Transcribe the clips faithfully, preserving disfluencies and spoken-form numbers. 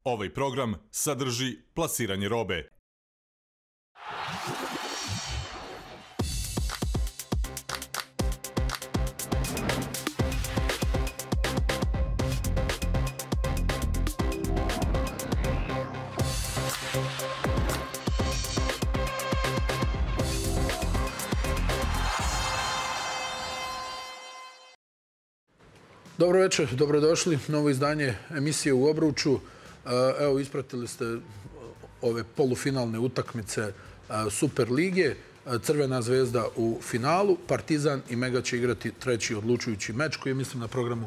Ovaj program sadrži plasiranje robe. Dobro večer, dobrodošli. Novo izdanje emisije U obruču. Evo, ispratili ste ove polufinalne utakmice Super lige. Crvena zvezda u finalu. Partizan i Mega će igrati treći odlučujući meč koji je, mislim, na programu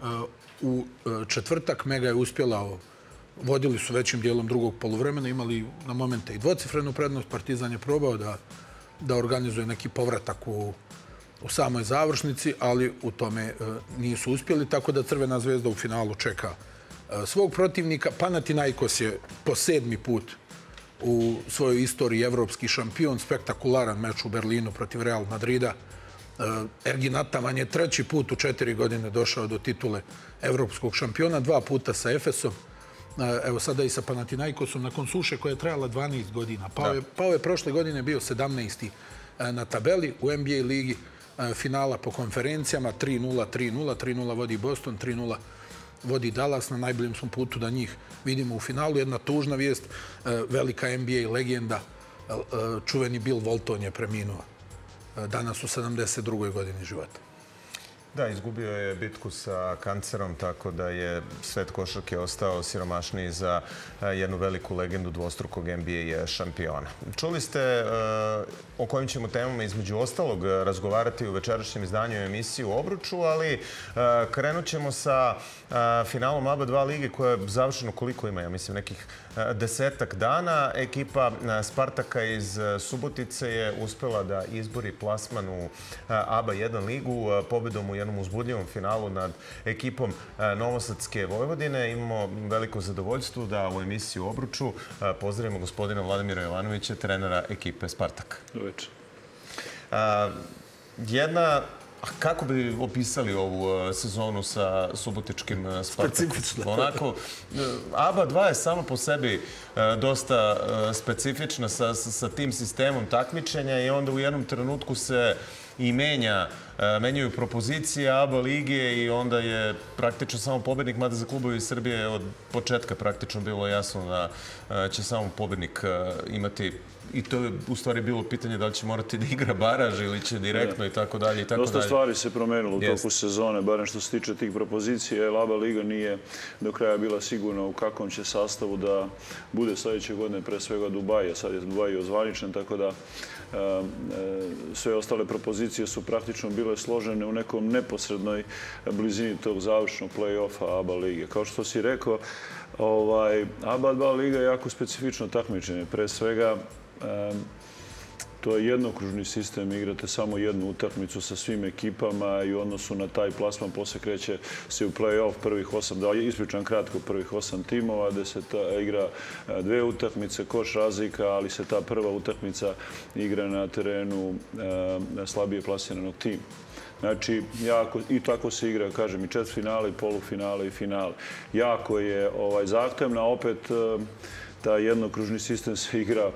u četvrtak. Mega je uspjela, vodili su većim dijelom drugog poluvremena, imali na momente i dvocifrenu prednost. Partizan je probao da, da organizuje neki povratak u u samoj završnici, ali u tome nisu uspjeli, tako da Crvena zvezda u finalu čeka svog protivnika. Panathinaikos je po sedmi put u svojoj istoriji evropski šampion, spektakularan meč u Berlinu protiv Real Madrida. Ergin Ataman je treći put u četiri godine došao do titule evropskog šampiona, dva puta sa Efesom. Evo sada i sa Panathinaikosom nakon suše koja je trajala dvanaest godina. Pao je, pao je prošle godine bio sedamnaesti na tabeli u N B A ligi. Finala po konferencijama, tri nula, tri nula, tri nula vodi Boston, tri nula vodi Dallas. Na najboljem smo putu da njih vidimo u finalu. Jedna tužna vijest, velika N B A legenda, čuveni Bill Walton je preminuo danas u sedamdeset drugoj godini života. Da, izgubio je bitku sa kancerom, tako da je svet košarke ostao siromašniji za jednu veliku legendu dvostrukog N B A šampiona. Čuli ste o kojim ćemo temama između ostalog razgovarati u večerašnjem izdanju emisije U obruču, ali krenut ćemo sa finalom A B A dva lige koja je završeno koliko ima, ja mislim, nekih desetak dana. Ekipa Spartaka iz Subotice je uspela da izbori plasman u A B A jedan ligu pobedom u jednom uzbudljivom finalu nad ekipom Novosadske Vojvodine. Imamo veliko zadovoljstvo da u emisiji U obruču pozdravimo gospodina Vladimira Jovanovića, trenera ekipe Spartak. Doveče. Jedna... Kako bi opisali ovu sezonu sa subotičkim Spartakom? Specifično. Onako, A B A dva je samo po sebi dosta specifična sa, sa tim sistemom takmičenja i onda u jednom trenutku se i menja, menjaju propozicije A B A lige i onda je praktično samo pobednik, mada za klubovi iz Srbije od početka praktično bilo jasno da će samo pobednik imati, i to je u stvari bilo pitanje da li će morati da igra baraž ili će direktno i tako dalje i tako dalje. Dosta stvari se promenilo u toku sezone, barem što se tiče tih propozicija, jer A B A liga nije do kraja bila sigurna u kakvom će sastavu da bude sljedeće godine, pre svega Dubaja. Sad je Dubaj ozvaničen, tako da sve ostale propozicije su praktično bile složene u nekom neposrednoj blizini tog završnog play-offa A B A lige. Kao što si rekao, ovaj, A B A dva liga je jako specifično takmičenje. Pre svega, to je jednokružni sistem, igrate samo jednu utakmicu sa svim ekipama i u odnosu na taj plasman posle kreće se u play-off prvih osam, da ispričam kratko, prvih osam timova, gde se igra dve utakmice, koš razlika, ali se ta prva utakmica igra na terenu slabije plasiranog tima. Znači, jako, i tako se igra, kažem, i četvrtfinale, i polufinale, i finale. Jako je ovaj, zahtevna, opet ta jednokružni sistem se igra,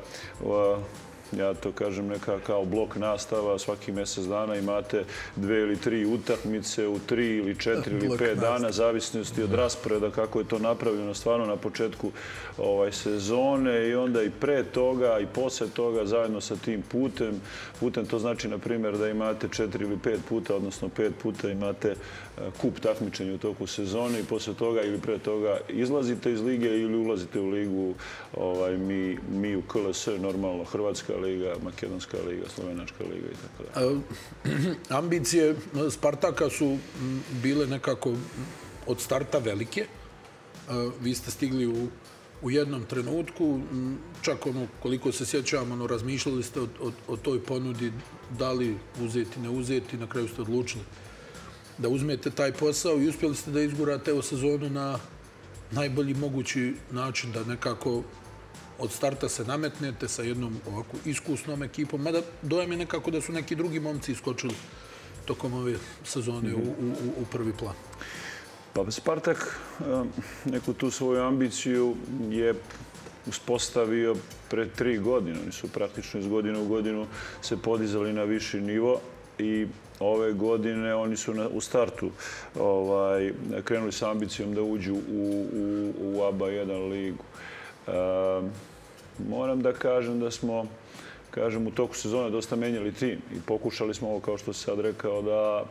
ja to kažem, neka kao blok nastava, svaki mjesec dana imate dve ili tri utakmice u tri ili četiri ili pet dana, zavisnosti od rasporeda kako je to napravljeno stvarno na početku ovaj, sezone i onda i pre toga i posle toga zajedno sa tim putem. Putem to znači, na primjer, da imate četiri ili pet puta, odnosno pet puta imate kup takmičenja u toku sezone i posle toga ili pre toga izlazite iz lige ili ulazite u ligu, ovaj, mi, mi u K L S, normalno Hrvatska liga, Makedonska liga, Slovenačka liga i tako dalje. Ambicije Spartaka su bile nekako od starta velike. Vi ste stigli u, u jednom trenutku, čak ono, koliko se sjećam, ono, razmišljali ste o, o, o toj ponudi, da li uzeti, ne uzeti, na kraju ste odlučili da uzmete taj posao i uspjeli ste da izgurate ovu sezonu na najbolji mogući način, da nekako od starta se nametnete sa jednom ovako iskusnom ekipom, mada dojam je nekako da su neki drugi momci iskočili tokom ove sezone u, u, u prvi plan. Pa Spartak neku tu svoju ambiciju je uspostavio pre tri godine. Oni su praktično iz godine u godinu se podizali na viši nivo i ove godine oni su na, u startu ovaj, krenuli sa ambicijom da uđu u, u, u A B A jedan ligu. E, moram da kažem da smo kažem, u toku sezone dosta menjali tim i pokušali smo ovo, kao što si sad rekao, da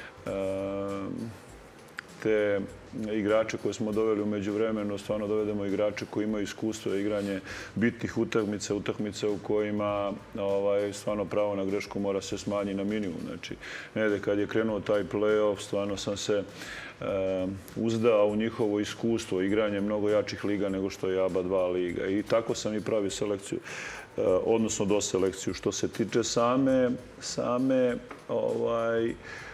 e, te igrače koje smo doveli u međuvremenu, stvarno dovedemo igrače koji imaju iskustvo i igranje bitnih utakmica, utakmica u kojima ovaj, stvarno pravo na grešku mora se smanji na minimum. Znači, negde kad je krenuo taj play-off, stvarno sam se e, uzdao u njihovo iskustvo, igranje mnogo jačih liga nego što je A B A dva liga. I tako sam i pravio selekciju, e, odnosno do selekciju. Što se tiče same, same ovaj,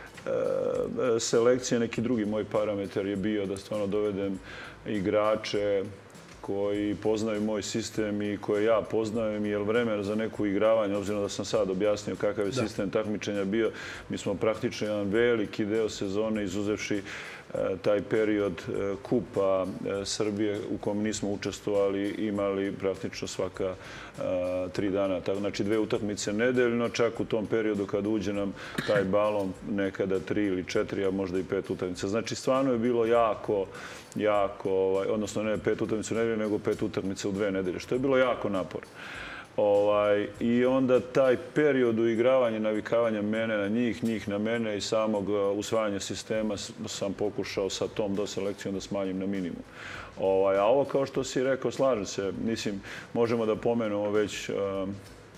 selekcije, neki drugi moj parametar je bio da stvarno dovedem igrače koji poznaju moj sistem i koje ja poznajem, jer vremena za neku igravanje, obzirom da sam sad objasnio kakav je sistem takmičenja bio, mi smo praktično jedan veliki deo sezone, izuzevši taj period Kupa Srbije u kom nismo učestvovali, imali praktično svaka tri dana. Znači dve utakmice nedeljno, čak u tom periodu kad uđe nam taj balon nekada tri ili četiri, a možda i pet utakmica. Znači stvarno je bilo jako, jako, odnosno ne pet utakmica u nedelju, nego pet utakmica u dve nedelje, što je bilo jako naporno. Ovaj, I onda taj period uigravanja, navikavanja mene na njih, njih na mene i samog usvajanja sistema sam pokušao sa tom doselekcijom da smanjim na minimum. Ovaj, a ovo, kao što si rekao, slažem se. Mislim, možemo da pomenemo već um,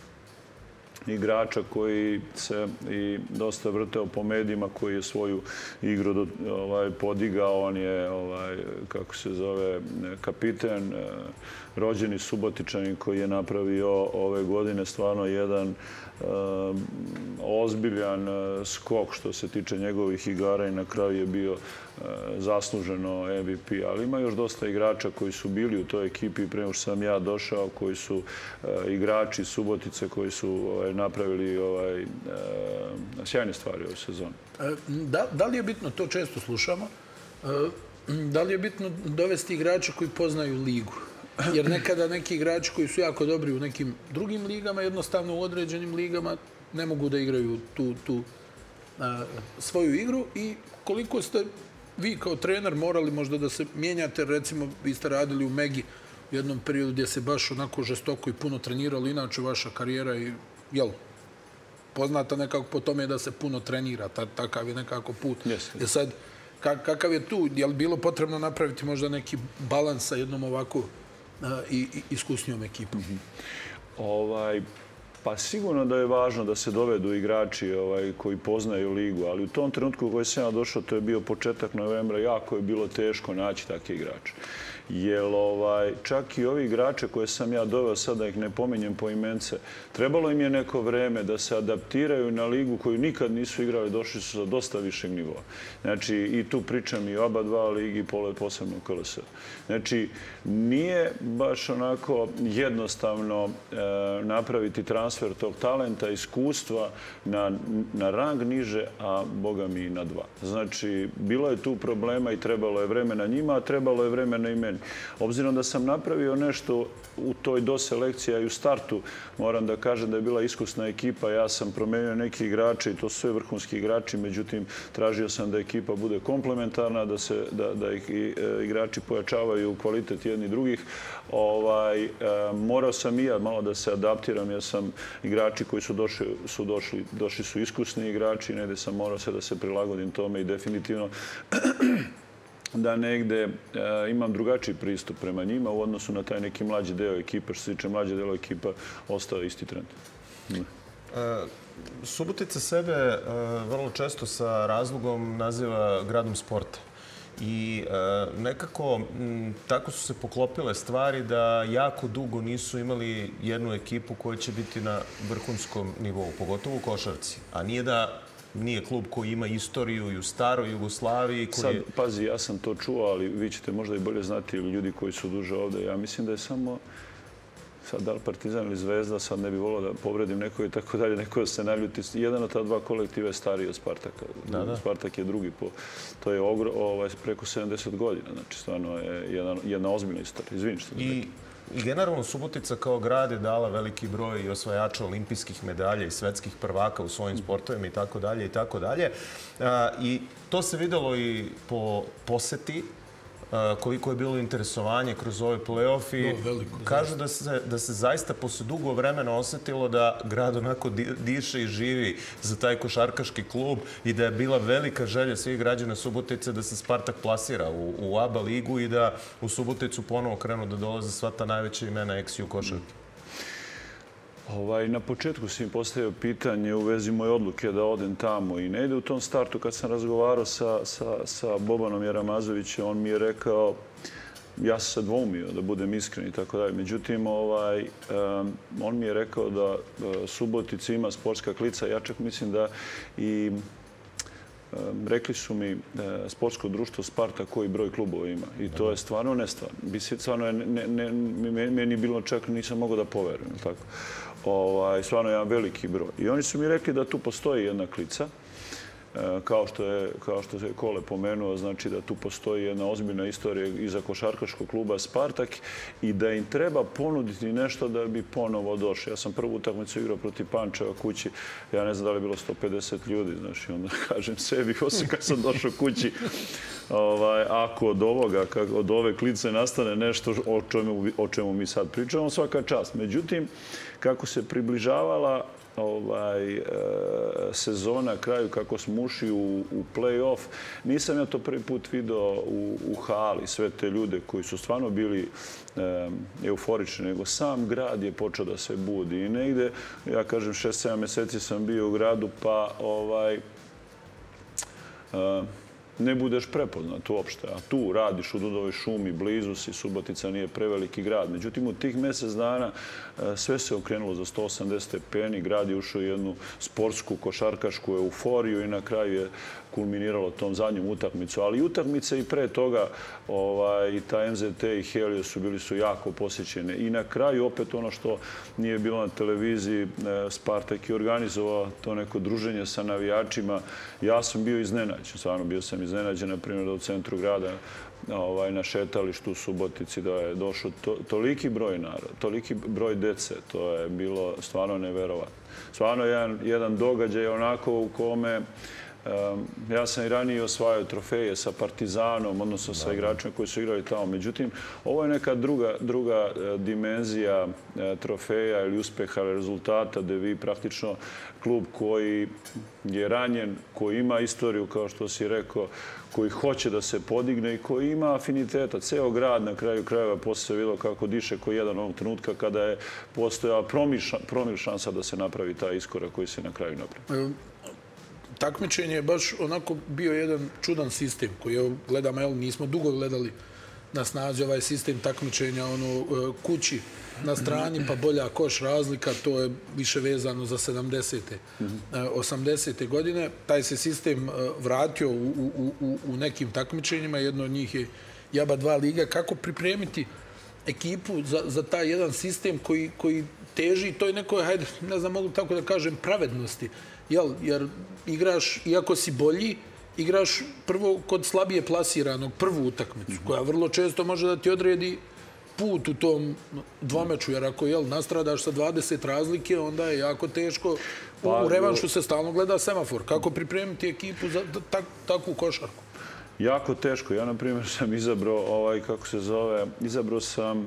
igrača koji se i dosta vrteo po medijima, koji je svoju igru do, ovaj, podigao. On je, ovaj, kako se zove, kapiten, rođeni Subotičanin koji je napravio ove godine stvarno jedan um, ozbiljan skok što se tiče njegovih igara i na kraju je bio uh, zasluženo M V P. Ali ima još dosta igrača koji su bili u toj ekipi prema što sam ja došao, koji su uh, igrači Subotice koji su ovaj, napravili ovaj, uh, sjajne stvari ove sezone. Da, da li je bitno, to često slušamo, da li je bitno dovesti igrače koji poznaju ligu? Jer nekada neki igrači koji su jako dobri u nekim drugim ligama, jednostavno u određenim ligama ne mogu da igraju tu, tu a, svoju igru. I koliko ste vi kao trener morali možda da se mijenjate, recimo vi ste radili u Megi u jednom periodu gdje se baš onako žestoko i puno trenirali, inače vaša karijera i jel, poznata nekako po tome da se puno trenira, ta, takav je nekako put. Yes. Je sad, kakav je tu, je li bilo potrebno napraviti možda neki balans sa jednom ovako i, i iskusnijom ekipom? Mm-hmm. ovaj, pa sigurno da je važno da se dovedu igrači ovaj, koji poznaju ligu, ali u tom trenutku u kojoj sam ja došao, to je bio početak novembra, jako je bilo teško naći takve igrače. Jer ovaj, čak i ovi igrače koje sam ja doveo, sad da ih ne pominjem po imence, trebalo im je neko vreme da se adaptiraju na ligu koju nikad nisu igrali, došli su sa dosta višeg nivoa. Znači, i tu pričam i o A B A dva ligi, posebno K L S. Znači, nije baš onako jednostavno e, napraviti transfer tog talenta, iskustva na, na rang niže, a boga mi na dva. Znači, bilo je tu problema i trebalo je vremena njima, a trebalo je vremena i meni. Obzirom da sam napravio nešto u toj doselekciji, a i u startu moram da kažem da je bila iskusna ekipa, ja sam promenio neki igrače i to su sve vrhunski igrači, međutim tražio sam da ekipa bude komplementarna, da, se, da, da ih i, e, igrači pojačavaju kvalitet jedni drugih. Ovaj, e, morao sam i ja malo da se adaptiram, jer sam igrači koji su došli su, došli, došli su iskusni igrači, negde sam morao se da se prilagodim tome i definitivno da negde e, imam drugačiji pristup prema njima u odnosu na taj neki mlađi deo ekipa. Što se tiče mlađe deo ekipa, ostao je isti trend. Ne. E, Subotica sebe e, vrlo često sa razlogom naziva gradom sporta. I e, nekako m, tako su se poklopile stvari da jako dugo nisu imali jednu ekipu koja će biti na vrhunskom nivou, pogotovo u košarci. A nije da nije klub koji ima istoriju i u staroj Jugoslaviji. Koji... Sad, pazi, ja sam to čuo, ali vi ćete možda i bolje znati, ili ljudi koji su duže ovde. Ja mislim da je samo sad da li Partizan ili Zvezda, sad ne bi volio da povredim neko i tako dalje, neko se naljuti. Jedan od ta dva kolektiva je stariji od Spartaka. Spartak je drugi po... To je preko sedamdeset godina. Znači, stvarno je jedna ozbiljna istorija. Izvini što da rekao. I generalno Subotica kao grad je dala veliki broj i osvajača olimpijskih medalja i svetskih prvaka u svojim sportovima i tako dalje i tako dalje. I to se videlo i po poseti, koliko je bilo interesovanje kroz ovaj play-off i kažu da se zaista posle dugo vremena osetilo da grad onako diše i živi za taj košarkaški klub i da je bila velika želja svih građana Subotice da se Spartak plasira u A B A ligu i da u Suboticu ponovo krenu da dolaze sva ta najveća imena ex-ju košarke. Na početku si mi postavio pitanje u vezi moje odluke da odem tamo i ne ide u tom startu. Kad sam razgovarao sa Bobanom Jeramazovićem, on mi je rekao, ja sam se dvoumio da budem iskren i tako dalje. Međutim, on mi je rekao da Subotica ima sportska klica. Ja čak mislim da i rekli su mi sportsko društvo Sparta koji broj klubova ima. I to je stvarno nestvarno. Stvarno je, meni bilo čak, nisam mogao da poverujem. Stvarno je jedan veliki broj. I oni su mi rekli da tu postoji jedna klica, kao što je Kole pomenuo, znači da tu postoji jedna ozbiljna istorija iza košarkaškog kluba Spartak i da im treba ponuditi nešto da bi ponovo došli. Ja sam prvu utakmicu igrao protiv Pančeva kući, ja ne znam da li je bilo sto pedeset ljudi, znači onda kažem sebi, osim kad sam došao kući, ako od ovoga, od ove klice nastane nešto o čemu mi sad pričamo, svaka čast. Međutim, kako se približavala sezona kraju, kako smo ušli u play-off. Nisam ja to prvi put vidio u hali, sve te ljude koji su stvarno bili euforični, nego sam grad je počeo da se budi. I negde, ja kažem, šest sedam meseci sam bio u gradu, pa ne budeš prepoznat uopšte. A tu radiš u Dudovoj šumi, blizu si, Subotica nije preveliki grad. Međutim, u tih mjesec dana sve se okrenulo za sto osamdeset stepeni. Grad je ušao u jednu sportsku, košarkašku euforiju i na kraju je kulminiralo tom zadnjom utakmicu. Ali utakmice i pre toga i ta M Z T i Helios su bili su jako posjećene. I na kraju opet ono što nije bilo na televiziji, Spartak je organizovao to neko druženje sa navijačima. Ja sam bio iznenađen. Stvarno bio sam iznenađen, na primjer, da u centru grada na šetalištu u Subotici da je došao toliki broj naroda, toliki broj dece. To je bilo stvarno neverovatno. Stvarno jedan događaj onako u kome ja sam i ranije osvajao trofeje sa Partizanom, odnosno sa igračima koji su igrali tamo. Međutim, ovo je neka druga dimenzija trofeja ili uspeha ili rezultata gde vi praktično klub koji je ranjen, koji ima istoriju, kao što si rekao, koji hoće da se podigne i koji ima afiniteta. Ceo grad na kraju krajeva posle se videlo kako diše koji jedan ovog trenutka kada je postojala promil šansa da se napravi taj iskorak koji se na kraju napravi. Takmičenje je baš onako bio jedan čudan sistem koji gledamo, evo, nismo dugo gledali na snazi ovaj sistem takmičenja kući na strani, pa bolja koš razlika, to je više vezano za sedamdesete, osamdesete godine. Taj se sistem vratio u nekim takmičenjima, jedno od njih je I A B A dva liga. Kako pripremiti ekipu za taj jedan sistem koji teži toj nekoj, hajde, ne znam, mogu tako da kažem, pravednosti. Jer igraš, iako si bolji, igraš prvo kod slabije plasiranog, prvu utakmicu, koja vrlo često može da ti odredi put u tom dvomeču, jer ako nastradaš sa dvadeset razlike, onda je jako teško. U revanšu se stalno gleda semafor. Kako pripremiti ekipu za takvu košarku? Jako teško. Ja, na primjer, sam izabrao, kako se zove, izabrao sam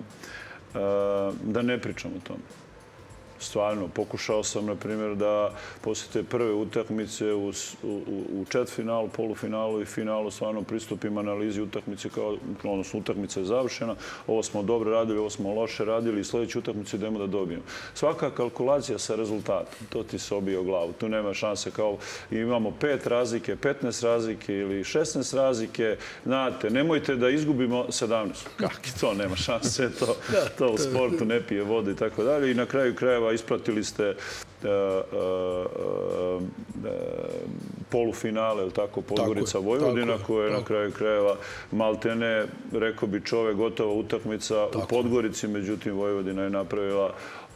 da ne pričam o tome. Stvarno, pokušao sam, na primjer, da posle te prve utakmice u četvrtfinalu, polufinalu i finalu stvarno pristupim analizi utakmice, odnosno utakmica je završena, ovo smo dobro radili, ovo smo loše radili i sljedeću utakmicu idemo da dobijemo. Svaka kalkulacija sa rezultatom, to ti se obije o glavu. Tu nema šanse kao imamo pet razlike, petnaest razlike ili šesnaest razlike. Znate, nemojte da izgubimo sedamnaest. Kaki to, nema šanse, to u sportu ne pije vode i tako dalje. I na kraju krajeva ispratili ste polufinale, ili tako, Podgorica Vojvodina, koja je na kraju krajeva maltene, rekao bi čovek, gotova utakmica u Podgorici, međutim Vojvodina je napravila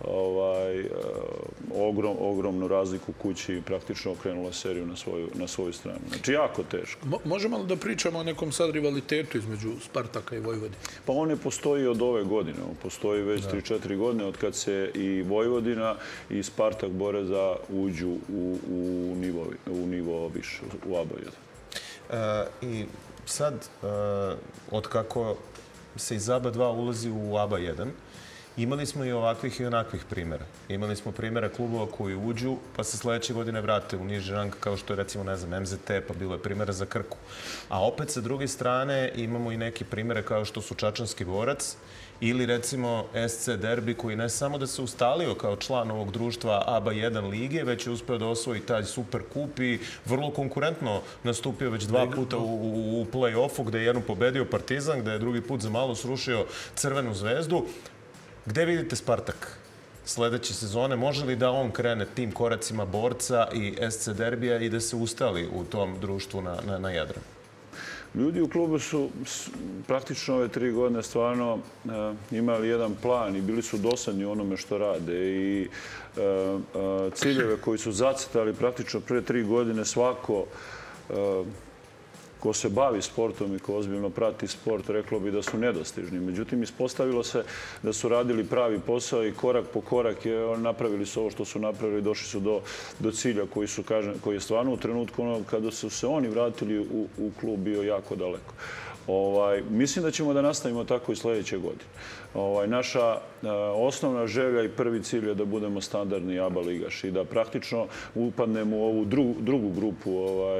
ogromnu razliku kući i praktično okrenula seriju na svoju stranu. Znači, jako teško. Možemo li da pričamo o nekom sad rivalitetu između Spartaka i Vojvodine? Pa on ne postoji od ove godine. On postoji već tri četiri godine od kad se i Vojvodina i Spartak bore za uđu u nivo više, u A B jedan. I sad, od kako se iz A B dva ulazi u A B jedan, imali smo i ovakvih i onakvih primjera. Imali smo primjera klubova koji uđu, pa se sledeće godine vrate u niži rang, kao što je recimo, ne znam, M Z T, pa bilo je primjera za Krku. A opet, sa druge strane, imamo i neke primjere kao što su Čačanski borac ili recimo S C Derbi, koji ne samo da se ustalio kao član ovog društva A B jedan lige, već je uspeo da osvoji taj super kup i vrlo konkurentno nastupio već dva puta u play-offu, gde je jednom pobedio Partizan, gde je drugi put za malo srušio Crvenu zvezdu. Gde vidite Spartak sledeće sezone? Može li da on krene tim koracima borca i S C Derbija i da se ustali u tom društvu na Jadranu? Ljudi u klubu su praktično ove tri godine stvarno imali jedan plan i bili su dosadni u onome što rade i ciljeve koji su zacrtali praktično pre tri godine svako ko se bavi sportom i ko ozbiljno prati sport, reklo bi da su nedostižni. Međutim, ispostavilo se da su radili pravi posao i korak po korak napravili su ovo što su napravili i došli su do cilja koji je stvarno u trenutku kada su se oni vratili u klub bio jako daleko. Mislim da ćemo da nastavimo tako i sledeće godine. Naša osnovna želja i prvi cilj je da budemo standardni A B A ligaš i da praktično upadnemo u ovu drugu grupu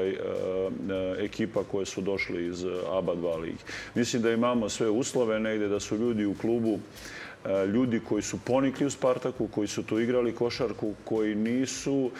ekipa koje su došli iz A B A dva ligi. Mislim da imamo sve uslove negde, da su ljudi u klubu ljudi koji su ponikli u Spartaku, koji su tu igrali košarku, koji nisu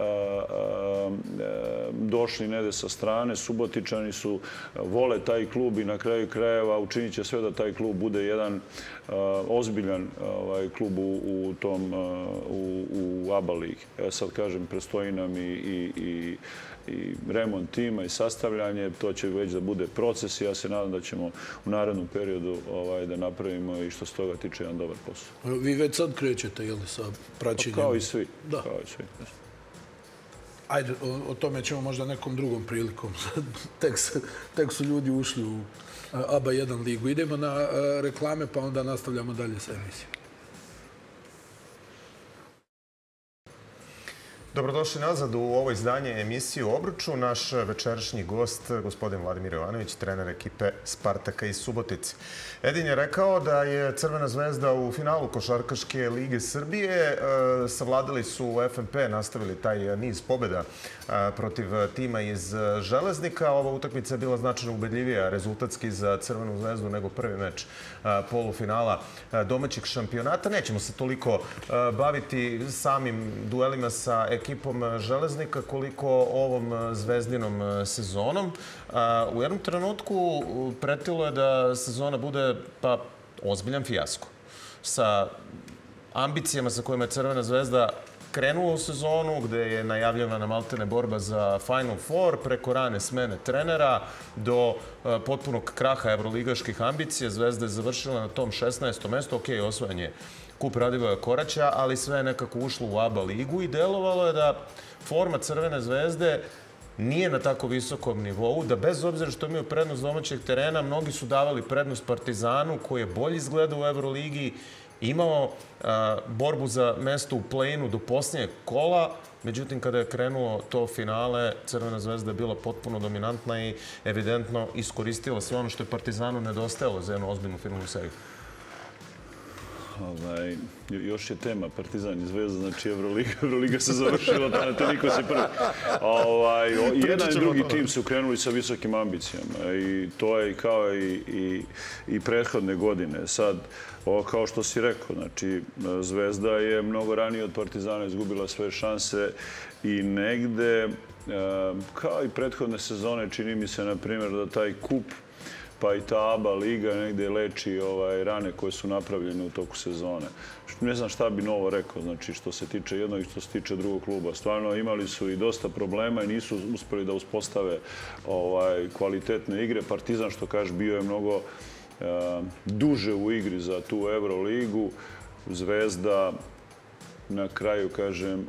došli negde sa strane. Subotičani su, vole taj klub i na kraju krajeva učinit će sve da taj klub bude jedan ozbiljan klub u tom u A B A ligi. Ja sad kažem, prestoji nam i i remont tima i sastavljanje. To će već da bude proces i ja se nadam da ćemo u narednom periodu da napravimo i što se toga tiče jedan dobar posao. Vi već sad krećete, jel, sa praćenjem? Kao i svi. Da. Ajde, o tome ćemo možda nekom drugom prilikom. Tek su ljudi ušli u A B jedan ligu. Idemo na reklame, pa onda nastavljamo dalje sa emisijom. Dobrodošli nazad u ovo izdanje emisije u Obruču. Naš večerašnji gost, gospodin Vladimir Jovanović, trener ekipe Spartaka iz Subotice. Edin je rekao da je Crvena zvezda u finalu Košarkaške lige Srbije. Savladali su u F N P, nastavili taj niz pobjeda protiv tima iz Železnika. Ova utakmica je bila značajno ubedljivija rezultatski za Crvenu zvezdu nego prvi meč polufinala domaćeg šampionata. Nećemo se toliko baviti samim duelima sa ekipom Železnika koliko ovom zvezdinom sezonom. U jednom trenutku pretilo je da sezona bude pa ozbiljan fijasko. Sa ambicijama sa kojima je Crvena zvezda krenula u sezonu, gde je najavljena maltene borba za Final Four, preko rane smene trenera do potpunog kraha evroligaških ambicija. Zvezda je završila na tom šesnaestom mestu. Ok, osvojen je kup Radivoja Koraća, ali sve je nekako ušlo u A B A ligu i delovalo je da forma Crvene zvezde nije na tako visokom nivou, da bez obzira što imaju prednost domaćeg terena, mnogi su davali prednost Partizanu, koji je bolje izgledao u Evroligi, imao borbu za mesto u play-inu do posljednjeg kola. Međutim, kada je krenulo to finale, Crvena zvezda je bila potpuno dominantna i evidentno iskoristila sve ono što je Partizanu nedostajalo za jednu ozbiljnu finalnu seriju. Još je tema Partizan i Zvezda, znači Evroliga se završila, to niko se prvi. Jedan i drugi tim su krenuli sa visokim ambicijama i to je kao i prethodne godine. Sad, kao što si rekao, znači Zvezda je mnogo ranije od Partizana izgubila sve šanse i negde, kao i prethodne sezone, čini mi se, na primjer, da taj kup pa i ta ABA liga negdje leči rane koje su napravljene u toku sezone. Ne znam šta bi novo rekao, znači što se tiče jednog i što se tiče drugog kluba. Stvarno imali su i dosta problema i nisu uspjeli da uspostave kvalitetne igre. Partizan, što kažeš, bio je mnogo duže u igri za tu Euroligu. Zvezda, na kraju, kažem,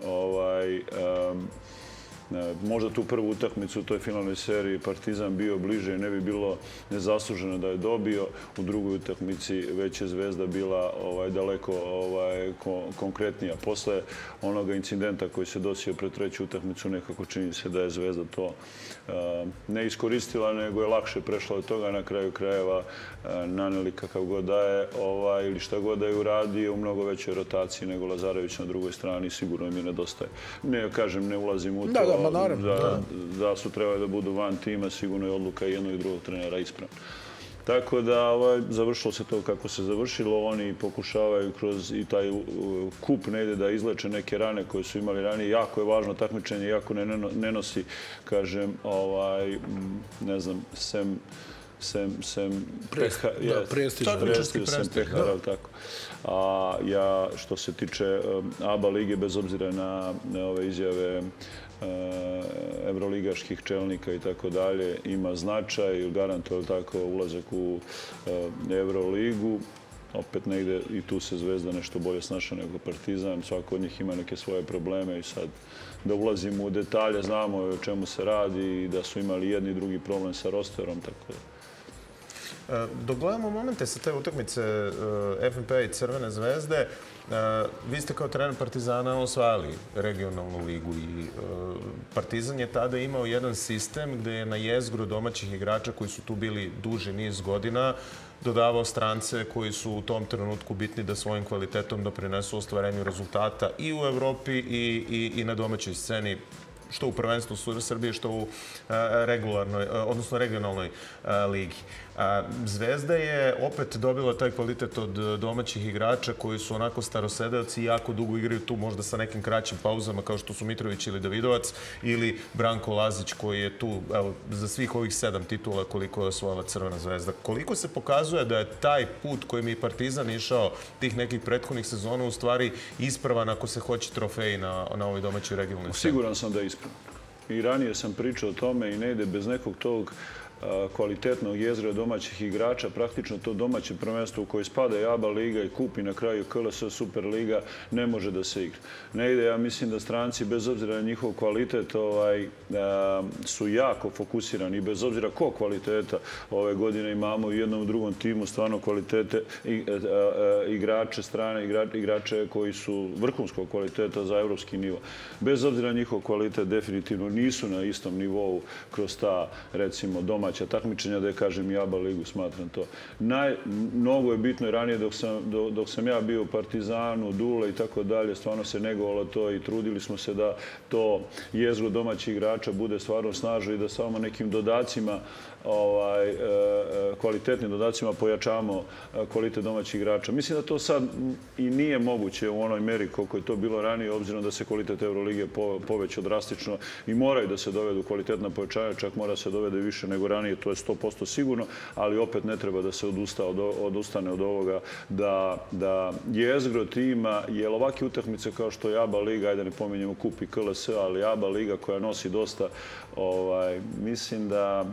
možda tu prvu utakmicu u toj finalnoj seriji Partizan bio bliže i ne bi bilo nezasluženo da je dobio. U drugoj utakmici već je Zvezda bila daleko konkretnija. Posle onoga incidenta koji se desio pred treću utakmicu, nekako čini se da je Zvezda to ne iskoristila, nego je lakše prešla od toga. Na kraju krajeva naneli kakav god da je ili šta god da je uradio u mnogo većoj rotaciji nego Lazarević na drugoj strani. Sigurno mi nedostaje. Ne, kažem, ne ulazim u to. Da su trebali da budu van tima, sigurno je odluka jednog i drugog trenera ispravna. Tako da završilo se to kako se završilo. Oni pokušavaju kroz i taj kup negdje da izleče neke rane koje su imali ranije. Jako je važno takmičenje, jako ne nosi, kažem, ne znam, sem sem pehara, ali tako. A ja, što se tiče ABA lige, bez obzira na ove izjave evroligaških čelnika i tako dalje, ima značaj, garantuje tako ulazak u Evroligu. Opet negde i tu se Zvezda nešto bolje snaša nego Partizan. Svako od njih ima neke svoje probleme i sad da ulazimo u detalje, znamo o čemu se radi i da su imali jedni i drugi problem sa rosterom, tako da. Dok gledamo momente sa te utakmice F N P i Crvene zvezde, vi ste kao trener Partizana osvajali regionalnu ligu i Partizan je tada imao jedan sistem gde je na jezgru domaćih igrača koji su tu bili duži niz godina dodavao strance koji su u tom trenutku bitni da svojim kvalitetom doprinesu ostvarenju rezultata i u Evropi i na domaćoj sceni, što u prvenstvu Srbije, što u regularnoj, odnosno regionalnoj ligi. Zvezda je opet dobila taj kvalitet od domaćih igrača koji su onako starosedeoci i jako dugo igraju tu, možda sa nekim kraćim pauzama kao što su Mitrović ili Davidovac ili Branko Lazić koji je tu za svih ovih sedam titula koliko je osvojila Crvena zvezda. Koliko se pokazuje da je taj put kojim je Partizan išao tih nekih prethodnih sezona u stvari ispravan ako se hoće trofeji na ovoj domaćoj regionalnoj sceni? Siguran sam da je ispravan. I ranije sam pričao o tome i ne ide bez nekog tog kvalitetnog jezgra domaćih igrača, praktično to domaće prvenstvo u koje spada i ABA liga i kup i na kraju K L S Superliga ne može da se igra. Ne ide, ja mislim da stranci, bez obzira na njihov kvalitet, su jako fokusirani i bez obzira ko kvaliteta ove godine imamo u jednom u drugom timu, stvarno kvalitete igrače, strane igrače koji su vrhunskog kvaliteta za evropski nivo. Bez obzira na njihov kvalitet, definitivno nisu na istom nivou kroz ta, recimo, domaća takmičenja, da je, kažem, i ABA ligu, smatram to. Mnogo je bitno i ranije dok sam ja bio u Partizanu, Dule i tako dalje, stvarno se negovalo to i trudili smo se da to jezgro domaćih igrača bude stvarno snažno i da samo nekim dodacima, kvalitetnim dodacima pojačamo kvalitet domaćih igrača. Mislim da to sad i nije moguće u onoj meri koliko je to bilo ranije, obzirom da se kvalitet Euroligije povećao drastično i moraju da se dovedu kvalitetna pojačanja, čak mora se dovede više nego ranije, to je sto posto sigurno, ali opet ne treba da se odustane od ovoga da jezgro tima, jer ovakve utakmice kao što je ABA liga, ajde ne pominjemo kup i K L S, ali ABA liga koja nosi dosta, mislim da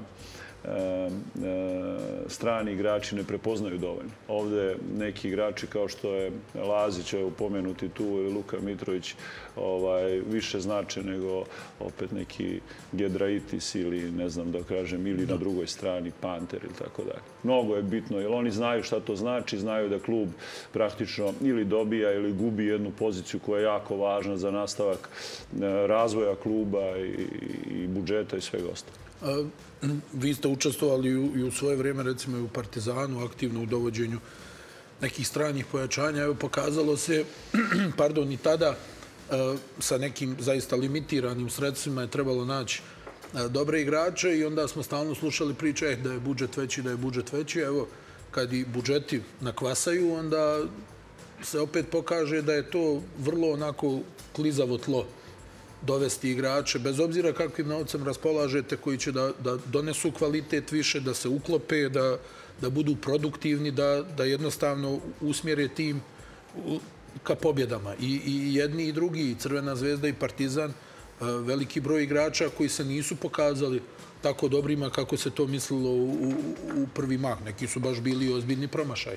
strani igrači ne prepoznaju dovoljno. Ovde neki igrači kao što je Lazić, upomenuti tu, ili Luka Mitrović, više znače nego opet neki Gedraitis ili, ne znam da kažem, ili na drugoj strani Panter ili tako dalje. Mnogo je bitno, jer oni znaju šta to znači, znaju da klub praktično ili dobija ili gubi jednu poziciju koja je jako važna za nastavak razvoja kluba i budžeta i svega ostalo. Vi ste učestvovali i u svoje vrijeme, recimo i u Partizanu, aktivno u dovođenju nekih stranih pojačanja. Evo, pokazalo se, pardon, i tada sa nekim zaista limitiranim sredstvima je trebalo naći dobre igrače i onda smo stalno slušali priče da je budžet veći, da je budžet veći. Evo, kad i budžeti nakvasaju, onda se opet pokaže da je to vrlo onako klizavo tlo dovesti igrače, bez obzira kakvim novcem raspolažete, koji će da, da donesu kvalitet više, da se uklope, da, da budu produktivni, da, da jednostavno usmjere tim ka pobjedama. I, i jedni i drugi, i Crvena zvezda i Partizan, veliki broj igrača koji se nisu pokazali tako dobrima kako se to mislilo u, u, u prvi mah. Neki su baš bili ozbiljni promašaj.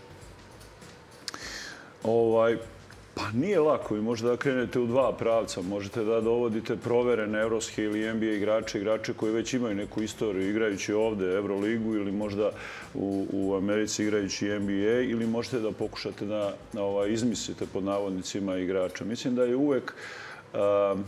Ovaj, pa nije lako. Vi možete da krenete u dva pravca. Možete da dovodite proverene evropske ili N B A igrače, igrače koji već imaju neku istoriju igrajući ovde Euroligu ili možda u, u Americi igrajući N B A, ili možete da pokušate da, da ovaj, izmislite pod navodnicima igrača. Mislim da je uvek um,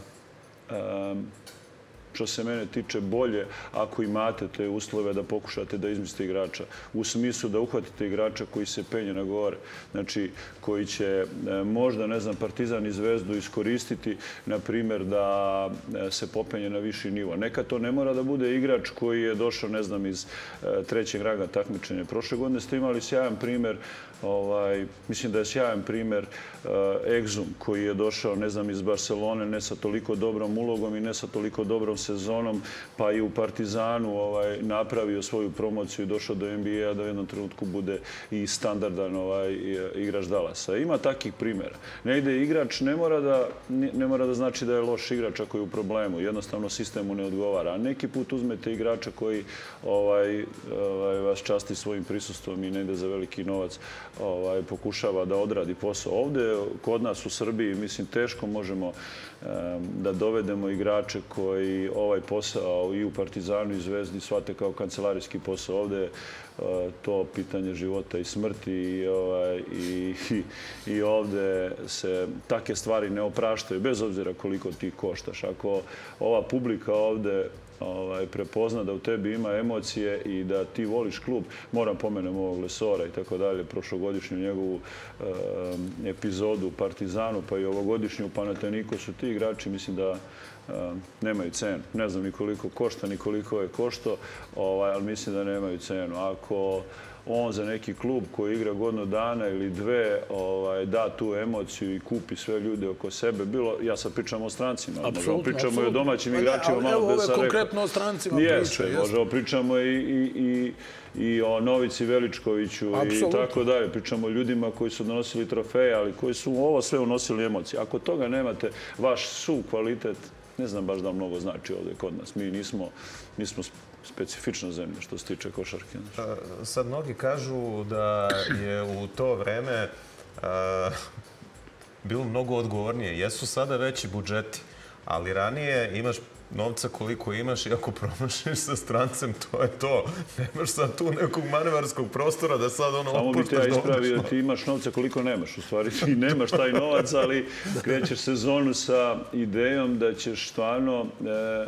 um, što se mene tiče, bolje ako imate te uslove da pokušate da izmislite igrača. U smislu da uhvatite igrača koji se penje na gore. Znači, koji će možda, ne znam, Partizan i Zvezdu iskoristiti, na primjer, da se popenje na viši nivo. Neka to ne mora da bude igrač koji je došao, ne znam, iz trećeg ranga takmičenja. Prošle godine ste imali sjajan primjer, ovaj, mislim da je sjajan primjer uh, Exum, koji je došao, ne znam, iz Barcelone, ne sa toliko dobrom ulogom i ne sa toliko dobrom sezonom, pa i u Partizanu ovaj, napravio svoju promociju i došao do N B A da u jednom trenutku bude i standardan ovaj, igrač Dallasa. Ima takvih primjera. Negde igrač ne mora da, ne mora da znači da je loš igrač ako je u problemu. Jednostavno sistemu ne odgovara. A neki put uzmete igrača koji ovaj, ovaj, vas časti svojim prisustvom i negde za veliki novac ovaj, pokušava da odradi posao. Ovde, kod nas u Srbiji, mislim, teško možemo da dovedemo igrače koji ovaj posao i u Partizanu i Zvezdi shvate kao kancelarijski posao. Ovde je to pitanje života i smrti i, ovaj, i, i ovde se take stvari ne opraštaju, bez obzira koliko ti koštaš. Ako ova publika ovde ovaj, prepozna da u tebi ima emocije i da ti voliš klub, moram pomenem ovog Lesora i tako dalje, prošlogodišnju njegovu e, epizodu u Partizanu, pa i ovogodišnju u Panathinaikosu, ti igrači mislim da e, nemaju cenu. Ne znam ni koliko košta, ni koliko je košto, ovaj, ali mislim da nemaju cenu. Ako on za neki klub koji igra godinu dana ili dve ovaj, da tu emociju i kupi sve ljude oko sebe. Bilo, ja sad pričam o strancima, možemo pričamo i o domaćim igračima. Ne, evo ove konkretno o strancima jeste, priča. Možemo pričamo i, i, i, i o Novici Veličkoviću i tako dalje. Pričamo o ljudima koji su donosili trofeje, ali koji su ovo sve unosili emocije. Ako toga nemate, vaš su kvalitet, ne znam baš da mnogo znači ovdje kod nas. Mi nismo, nismo specifična zemlja što se tiče košarke. Sad mnogi kažu da je u to vreme uh, bilo mnogo odgovornije. Jesu sada veći budžeti, ali ranije imaš novca koliko imaš i ako promašiš sa strancem, to je to. Nemaš sad tu nekog manevarskog prostora da sad ono otpuštaš da odeš. Samo bi te ja ispravio, ti imaš novca koliko nemaš. U stvari ti nemaš taj novac, ali krećeš sezonu sa idejom da ćeš stvarno e,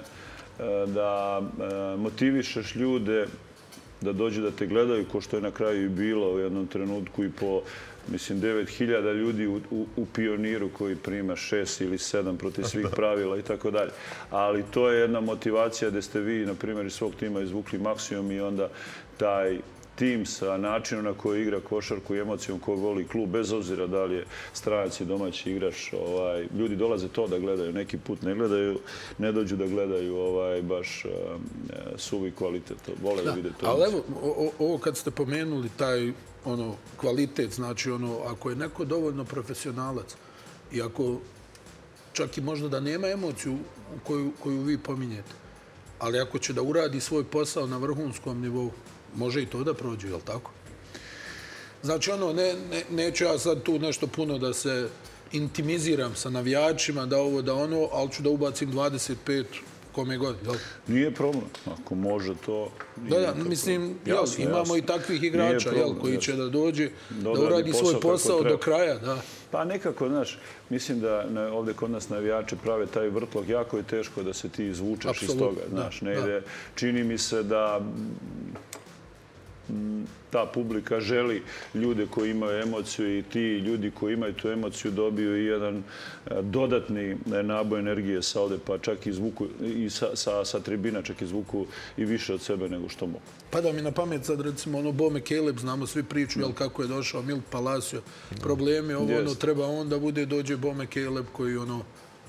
da motivišeš ljude da dođu da te gledaju, ko što je na kraju i bilo u jednom trenutku i po, mislim, devet hiljada ljudi u, u, u Pioniru koji prima šest ili sedam protiv svih pravila i tako dalje. Ali to je jedna motivacija gde ste vi, na primjer, iz svog tima izvukli maksimum i onda taj tim sa načinom na koji igra košarku i emocijom koju voli klub, bez obzira da li je stranac i domaći igrač. Ovaj, ljudi dolaze to da gledaju, neki put ne gledaju, ne dođu da gledaju ovaj, baš uh, suvi kvalitet. Vole da vide to. Ali evo, o, ovo kad ste pomenuli taj ono, kvalitet, znači ono, ako je neko dovoljno profesionalac i ako čak i možda da nema emociju koju, koju vi pominjete, ali ako će da uradi svoj posao na vrhunskom nivou, može i to da prođe, je li tako? Znači, ono, ne, ne, neću ja sad tu nešto puno da se intimiziram sa navijačima, da ovo, da ono, ali ću da ubacim dvadeset pet kome god, jel? Nije problem. Ako može to... Da, da, mislim, jel, jasno, imamo jasno. I takvih igrača, problem, jel, koji jasno. Će da dođe, da uradi posao svoj posao do kraja, da. Pa nekako, znaš, mislim da na, ovdje kod nas navijači prave taj vrtlog, jako je teško da se ti izvučeš Absolutno, iz toga, znaš, ne ide. Čini mi se da ta publika želi ljude koji imaju emociju i ti ljudi koji imaju tu emociju dobiju i jedan dodatni naboj energije sa ovde, pa čak i izvuku i sa, sa, sa tribina čak izvuku i više od sebe nego što mogu. Pa da mi na pamet sad recimo ono Bo McCaleb, znamo svi priču, jel, kako je došao Milt Palacio, problemi, ovo yes. ono treba on da bude, dođe Bo McCaleb koji ono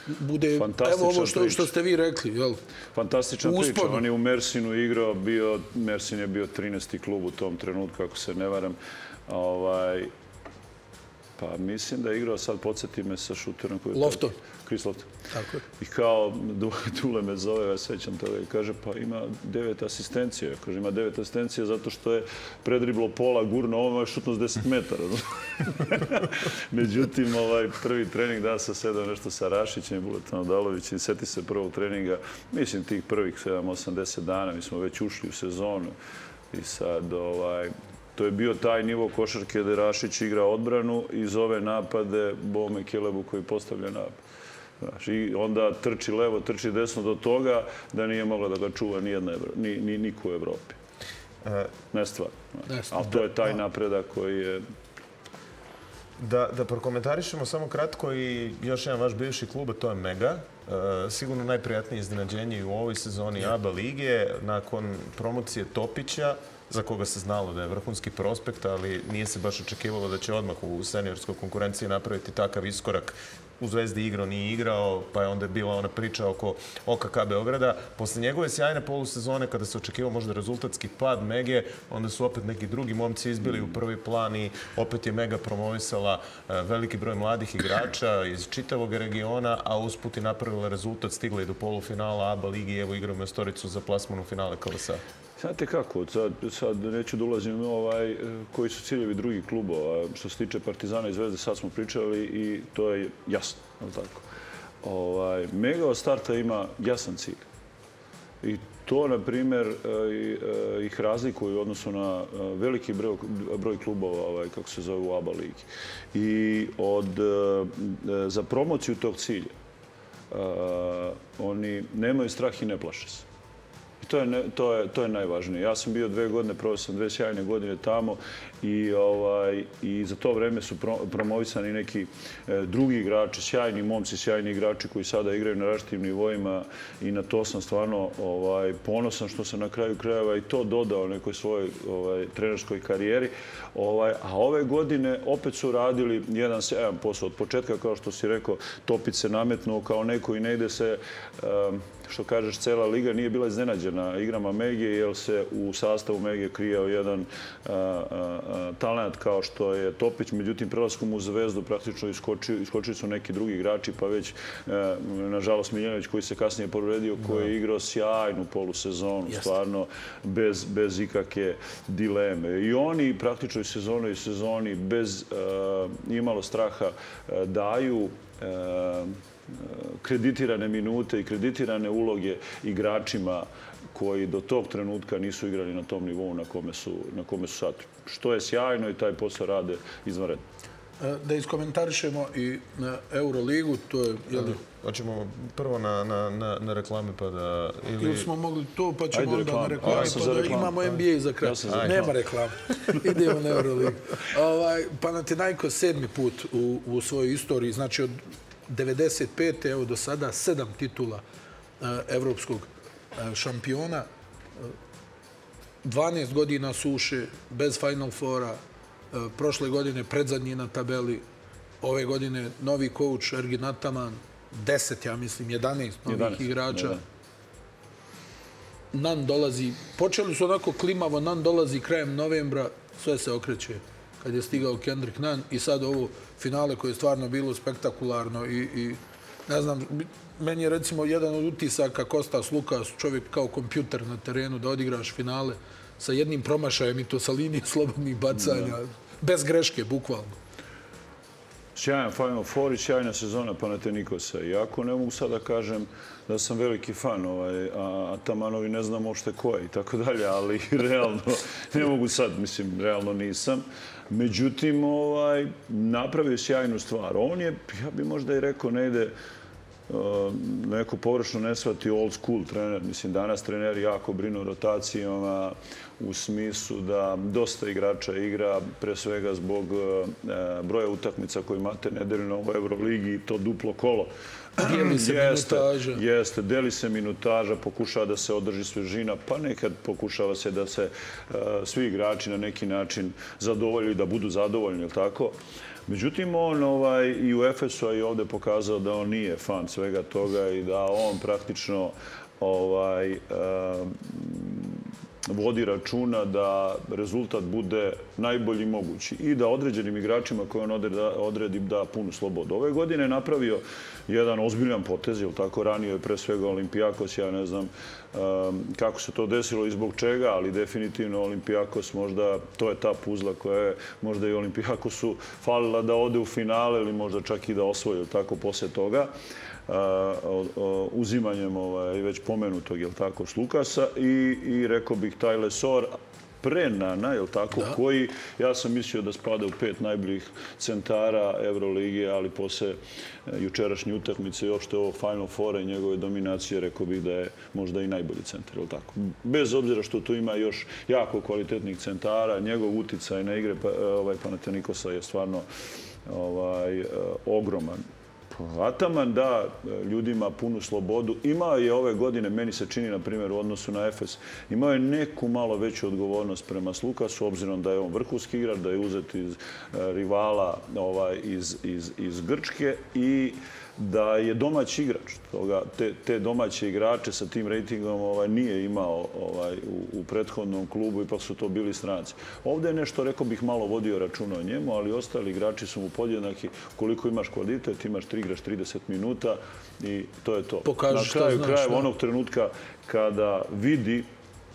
bude, evo ovo što, što ste vi rekli, jel? Fantastična priča. On je u Mersinu igrao, bio, Mersin je bio trinaesti klub u tom trenutku, ako se ne varam. Ovaj, pa mislim da je igrao, sad podsjeti me sa šuterom. Lofton. Chris Lofton. Tako je. I kao, Dule me zove, ja sećam toga, i kaže, pa ima devet asistencija. Kaže, ima devet asistencija zato što je predriblo pola, gurno, ovo je šutno s deset metara. Međutim, ovaj prvi trening da sa sedam nešto sa Rašićem i Buletom Odalovićem. Seti se prvog treninga, mislim, tih prvih sedam osam deset dana, mi smo već ušli u sezonu. I sad, ovaj, to je bio taj nivo košarke da Rašić igra odbranu i zove napade Bome Kelebu koji postavlja napad. I onda trči levo, trči desno do toga da nije mogla da ga čuva ni, ni, niko u Evropi. Ne stvar. Ali to je taj napredak koji je... Da, da prokomentarišemo samo kratko i još jedan vaš bivši klub, to je Mega. Sigurno najprijatnije iznenađenje i u ovoj sezoni A B A lige. Nakon promocije Topića, za koga se znalo da je vrhunski prospekt, ali nije se baš očekivalo da će odmah u seniorskoj konkurenciji napraviti takav iskorak. U Zvezdi igrao, nije igrao, pa je onda bila ona priča oko O K K Beograda. Posle njegove sjajne polusezone, kada se očekivao možda rezultatski pad Mege, onda su opet neki drugi momci izbili u prvi plan i opet je Mega promovisala veliki broj mladih igrača iz čitavog regiona, a usput i napravila rezultat, stigla i do polufinala A B A ligi i evo igrao majstoricu za plasman u finale K L S A. Znate kako, sad, sad neću da ulazim ovaj, koji su ciljevi drugih klubova. Što se tiče Partizana i Zvezde, sad smo pričali i to je jasno. Tako. Ovaj, Mega od starta ima jasan cilj. I to, na primjer, ih razlikuje u odnosu na veliki broj, broj klubova, ovaj, kako se zove, u A B A ligi. I od, za promociju tog cilja oni nemaju strah i ne plaše se. I to je, to je, to je najvažnije. Ja sam bio dve godine, proveo sam dve sjajne godine tamo i, ovaj, i za to vreme su pro, promovisani neki e, drugi igrači, sjajni momci, sjajni igrači koji sada igraju na različitim nivoima i na to sam stvarno ovaj, ponosan što sam na kraju krajeva i to dodao nekoj svojoj ovaj, trenerskoj karijeri. Ovaj, a ove godine opet su radili jedan sjajan posao. Od početka, kao što si rekao, Topić se nametnuo kao neko i ne ide se... Um, što kažeš, cela liga nije bila iznenađena igrama Mege, jer se u sastavu Mege krijao jedan a, a, a, talent kao što je Topić. Međutim, prelaskom u Zvezdu praktično iskočili, iskočili su neki drugi igrači, pa već, a, nažalost, Miljanović koji se kasnije povredio, koji je igrao sjajnu polusezonu, stvarno bez, bez ikakve dileme. I oni praktično i sezonu i sezoni bez a, imalo straha a, daju a, kreditirane minute i kreditirane uloge igračima koji do tog trenutka nisu igrali na tom nivou na kome su, na kome su sad. Što je sjajno i taj posao rade izvanredno. Da iskomentarišemo i na Euroligu, to je... Jeli... Hoćemo prvo na, na, na, na reklame pa da... Ili... ili smo mogli to, pa ćemo onda na reklame, pa da imamo N B A za kraj. Ja nema reklame. Idemo na Euroligu. Ovaj, Panathinaikos sedmi put u, u svojoj istoriji, znači od devedeset pete evo do sada sedam titula evropskog šampiona. dvanaest godina suše, bez Final Fora. Prošle godine predzadnji na tabeli. Ove godine novi coach Ergin Ataman. deset, ja mislim, jedanaest novih jedanaest, igrača. Ne, Nan dolazi, počeli su onako klimavo, Nan dolazi krajem novembra, sve se okreće kad je stigao Kendrick Nunn i sad ovo finale koje je stvarno bilo spektakularno i, i ne znam, meni je recimo jedan od utisaka Kostas Lukas, čovjek kao kompjuter na terenu, da odigraš finale sa jednim promašajem i to sa linije slobodnih bacanja, da. Bez greške, bukvalno. Sjajan Final Four i sjajna sezona Panathinaikosa. Iako ne mogu sada kažem da sam veliki fan, ovaj, a Atamanovi ne znam uopšte ko je i tako dalje, ali realno ne mogu sad, mislim, realno nisam. Međutim, ovaj, napravio sjajnu stvar. On je, ja bih možda i rekao, ne ide neko površno ne shvati old school trener. Mislim, danas treneri jako brinu o rotacijama u smislu da dosta igrača igra, pre svega zbog broja utakmica koji imate nedeljno u Euroligi i to duplo kolo. Dijeli se jeste, minutaža. Jeste, deli se minutaža, pokušava da se održi svežina, pa nekad pokušava se da se uh, svi igrači na neki način zadovolju, da budu zadovoljni, ili tako? Međutim, on ovaj, i u Efesu i ovdje pokazao da on nije fan svega toga i da on praktično ovaj, vodi računa da rezultat bude najbolji mogući i da određenim igračima koje on odredi da punu slobodu. Ove godine je napravio jedan ozbiljan potez, jer tako ranio je pre svega Olimpijakos, ja ne znam kako se to desilo i zbog čega, ali definitivno Olimpijakos možda, to je ta puzla koja je možda i Olimpijakosu falila da ode u finale ili možda čak i da osvoji tako posle toga. Uzimanjem već pomenutog, jel tako, Slukasa i rekao bih taj Lesor pre Nana, jel tako, koji ja sam mislio da spada u pet najboljih centara Evrolige, ali posle jučerašnje utakmice i uopšte ovog Final Fora i njegove dominacije, rekao bih da je možda i najbolji centar, jel tako. Bez obzira što tu ima još jako kvalitetnih centara, njegov uticaj na igre Panathinaikosa je stvarno ogroman. Ataman da ljudima punu slobodu. Imao je ove godine, meni se čini, na primjer, u odnosu na Efes, imao je neku malo veću odgovornost prema Slukasu, obzirom da je on vrhunski igrač, da je uzet iz rivala iz Grčke i da je domaći igrač. Te domaće igrače sa tim rejtingom nije imao u prethodnom klubu, ipak su to bili stranci. Ovdje je nešto, rekao bih, malo vodio računa o njemu, ali ostali igrači su mu podjednaki. Koliko imaš kvalitet, imaš tri igraš trideset minuta i to je to. Na kraju krajeva onog trenutka kada vidi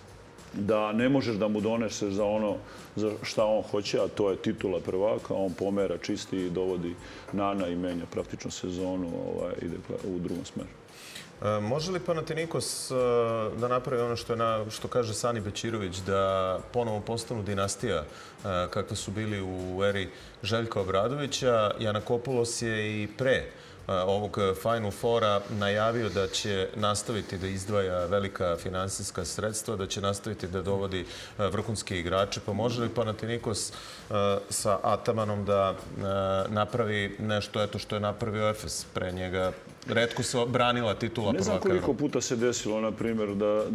da ne možeš da mu doneseš za ono za šta on hoće, a to je titula prvaka, on pomera, čisti i dovodi Nana i menja praktično sezonu, ide u drugom smeru. Može li Panathinaikos da napravi ono što kaže Sani Bećirović, da ponovo postanu dinastija kakve su bili u eri Željka Obradovića? Janakopoulos je i pre ovog Final Fora najavio da će nastaviti da izdvaja velika finansijska sredstva, da će nastaviti da dovodi vrhunske igrače. Pa može li Panathinaikos sa Atamanom da napravi nešto eto što je napravio Efes pre njega? Retko se branila titula prvaka. Ne znam koliko puta se desilo, na primjer,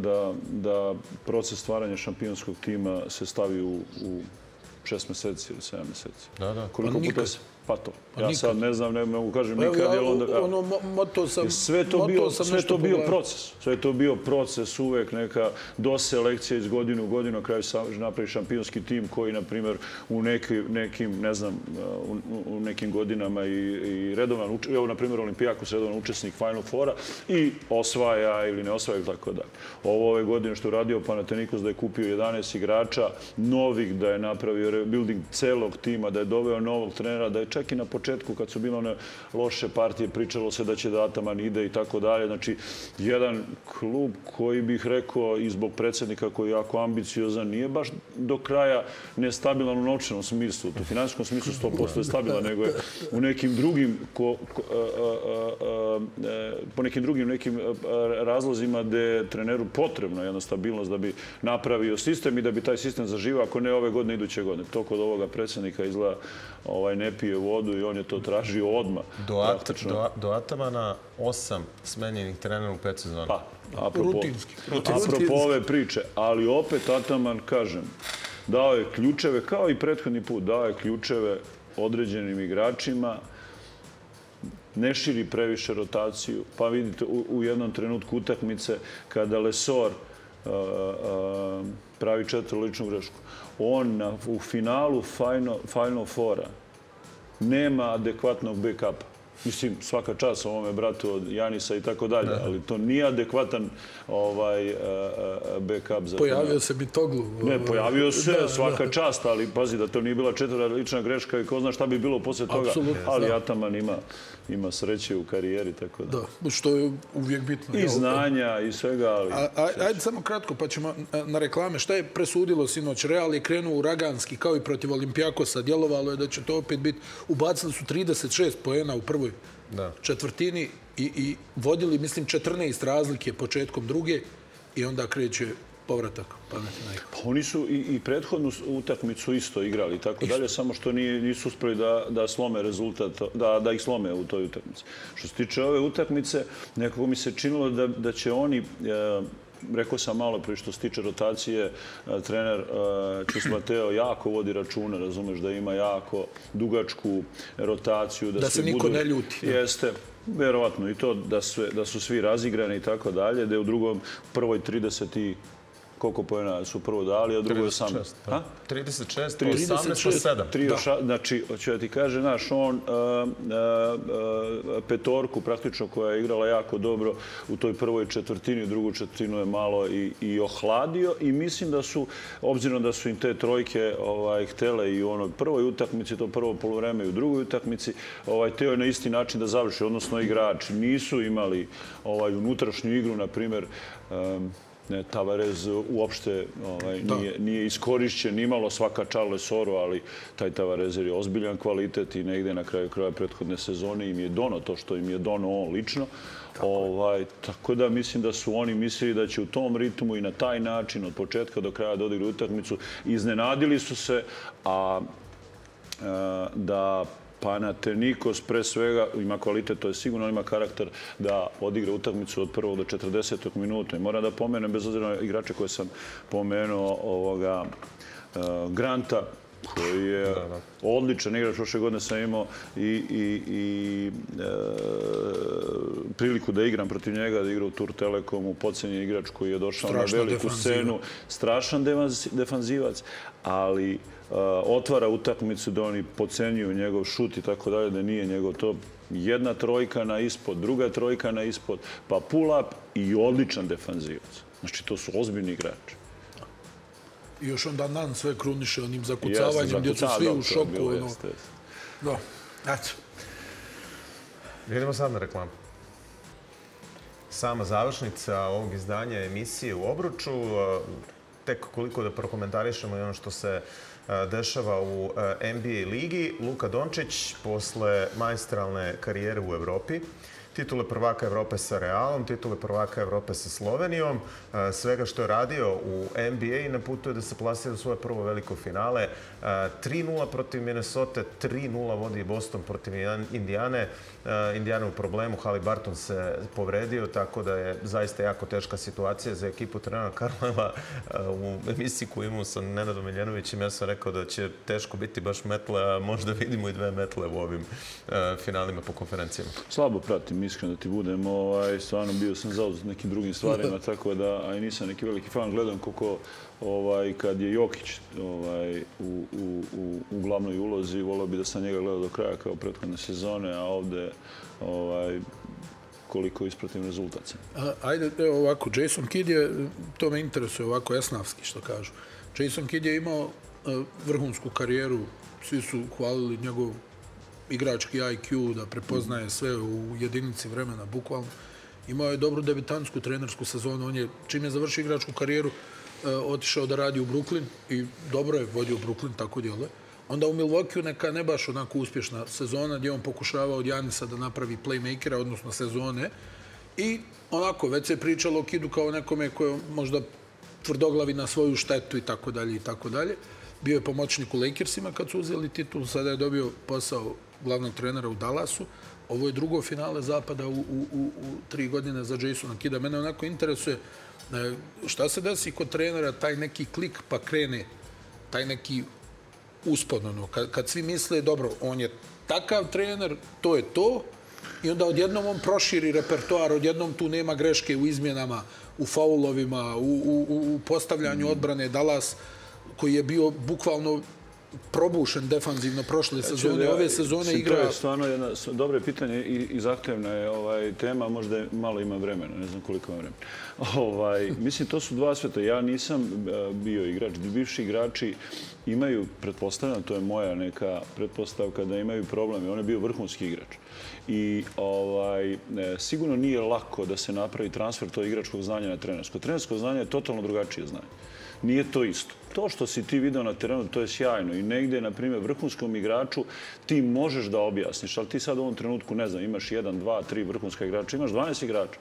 da proces stvaranja šampionskog tima se stavi u šest meseci ili sedam meseci. Da, da. Koliko puta se... Pa to. Ja sad ne znam, ne mogu kažem nikad. Ono, moto sam... Sve je to bio proces. Sve je to bio proces, uvek neka doselekcija iz godine u godinu, na kraju napravi šampionski tim koji, na primjer, u nekim, ne znam, u nekim godinama i redovan, evo, na primjer, Olimpijakos, redovan učesnik Final Fora i osvaja ili ne osvaja ili tako dalje. Ovo ove godine što je radio Panathinaikos, da je kupio jedanaest igrača novih, da je napravio rebuilding celog tima, da je doveo novog trenera, da je čak i na početku, kad su bile one loše partije, pričalo se da će da Ataman ide i tako dalje. Znači, jedan klub koji bih rekao i zbog predsjednika koji je jako ambiciozan, nije baš do kraja nestabilan u novčanom smislu. U finansijskom smislu sto posto je stabilan, nego je u nekim drugim po nekim drugim nekim razlozima gde je treneru potrebna jedna stabilnost da bi napravio sistem i da bi taj sistem zaživao, ako ne ove godine, iduće godine. To kod ovoga predsjednika izgleda ne pije vodu i on je to tražio odmah. Do Atamana osam smenjenih trenera u pet sezona. Pa, apropo ove priče. Ali opet Ataman, kažem, dao je ključeve, kao i prethodni put, dao je ključeve određenim igračima, ne širi previše rotaciju. Pa vidite, u jednom trenutku utakmice, kada Lesor pravi četvrličnu grešku, on u finalu Final Fora nema adekvatnog back-upa. Mislim, svaka čast ovome bratu od Janisa i tako dalje, ali to nije adekvatan back-up za... Pojavio se Bitoglu. Ne, pojavio se svaka čast, ali pazi da to nije bila četvrlična greška i ko zna šta bi bilo posle toga. Ali Ataman ima sreće u karijeri, tako da... Da, što je uvijek bitno. I znanja i svega, ali... Ajde samo kratko, pa ćemo na reklame. Šta je presudilo sinoć? Real je krenuo uraganski, kao i protiv Olimpijakosa. Djelovalo je da će to opet biti... Ubacili su trideset šest poena u prvoj četvrtini i vodili, mislim, četrnaest razlike početkom druge i onda kreće povratak Panathinaikos. Pa oni su i prethodnu utakmicu isto igrali, tako dalje, samo što nisu uspjeli da slome rezultat, da ih slome u toj utakmici. Što se tiče ove utakmice, nekako mi se činilo da će oni... Rekao sam malo prije što se tiče rotacije, trener Čus Mateo jako vodi računa, razumeš, da ima jako dugačku rotaciju. Da se niko ne ljuti. Jeste. Verovatno i to da su svi razigrani i tako dalje, da je u drugom, prvoj trideset i koliko pojena su prvo dali, a drugo je osamnaest. trideset šest, osamnaest, sedam. Znači, hoću da ti kaže, znaš, on petorku praktično koja je igrala jako dobro u toj prvoj četvrtini, u drugu četvrtinu je malo i ohladio i mislim da su, obzirom da su im te trojke htele i u onoj prvoj utakmici, to prvo polovreme i u drugoj utakmici, teo je na isti način da završi, odnosno igrači nisu imali unutrašnju igru, na primjer, Tavares uopšte nije iskorišćen, imalo svaka čale Soro, ali taj Tavares je ozbiljan kvalitet i negde na kraju kraja prethodne sezone im je dono to što im je dono on lično. Tako da mislim da su oni mislili da će u tom ritmu i na taj način od početka do kraja da odigraju utakmicu. Iznenadili su se, a da Panathinaikos pre svega ima kvalitet, to je sigurno, ima karakter da odigra utakmicu od prvog do četrdesetog minuta. I moram da pomenem, bez obzira na igrače koje sam pomenuo, ovoga Granta, koji je odličan igrač. Prošle godine sam imao i priliku da igram protiv njega, da igra u Tur Telekomu, podcenjen igrač koji je došao na veliku scenu. Strašan defanzivac, ali otvara utakmicu da oni podcenjuju njegov šut i tako dalje, da nije njegov to. Jedna trojka na ispod, druga trojka na ispod, pa pull-up i odličan defanzivac. Znači, to su ozbiljni igrači. I još onda Nan sve kruniše onim zakucavanjem, gdje su svi u šoku. Da, eto. Idemo sad na reklamu. Sama završnica ovog izdanja emisije U obruču. Tek koliko da prokomentarišemo i ono što se dešava u N B A ligi. Luka Dončić posle maestralne karijere u Evropi, titule prvaka Evrope sa Realom, titule prvaka Evrope sa Slovenijom, svega što je radio u N B A i na putu je da se plasira u svoje prvo veliko finale. tri nula protiv Minnesota, tri nula vodi Boston protiv Indijane. Indijana u problemu, Haliburton se povredio, tako da je zaista jako teška situacija za ekipu trenera Karleva. U emisiji koju imamo sa Nenadom Miljanovićem, ja sam rekao da će teško biti baš metle, a možda vidimo i dve metle u ovim finalima po konferencijama. Slabo pratim, iskreno da ti budem. Stvarno bio sam zauzet nekim drugim stvarima, tako da, a i nisam neki veliki fan. Gledam koliko kad je Jokić u glavnoj ulozi, volio bi da sam njega gledao do kraja kao prethodne sezone, a ovde koliko ispratim rezultat. Ajde, evo ovako, Jason Kidd je, to me interesuje ovako esnavski što kažu. Jason Kidd je imao vrhunsku karijeru, svi su hvalili njegov igrački I Q, da prepoznaje sve u jedinici vremena, bukvalno. Imao je dobru debitantsku trenersku sezonu, on je, čim je završio igračku karijeru, otišao da radi u Brooklyn i dobro je vodio Brooklyn, tako djeluje. Onda u Milwaukee neka ne baš onako uspješna sezona gdje on pokušava od Janisa da napravi playmakera, odnosno sezone. I onako, već se pričalo o Kiddu kao nekome koji možda tvrdoglavi na svoju štetu i tako dalje i tako dalje. Bio je pomoćnik u Lakersima kad su uzeli titul, sada je dobio posao glavnog trenera u Dallasu. Ovo je drugo finale zapada u tri godine za Jasona Kidda. Mene onako interesuje šta se desi kod trenera, taj neki klik pa krene, taj neki uspon. Kad svi misle, dobro, on je takav trener, to je to, i onda odjednom on proširi repertoar, odjednom tu nema greške u izmjenama, u faulovima, u postavljanju odbrane. Dallas, koji je bio bukvalno probušen defanzivno prošle sezone, ove sezone igra... To je stvarno jedno dobro pitanje i zahtevna je tema, možda malo ima vremena, ne znam koliko ima vremena. Mislim, to su dva sveta. Ja nisam bio igrač. Bivši igrači imaju, pretpostavljam, to je moja neka pretpostavka, da imaju probleme. On je bio vrhunski igrač. I sigurno nije lako da se napravi transfer tog igračkog znanja na trenersko. Trenersko znanje je totalno drugačije znanje. Nije to isto. To što si ti video na terenu, to je sjajno. I negde, na primjer, vrhunskom igraču ti možeš da objasniš, ali ti sad u ovom trenutku, ne znam, imaš jedan, dva, tri vrhunska igrača, imaš dvanaest igrača.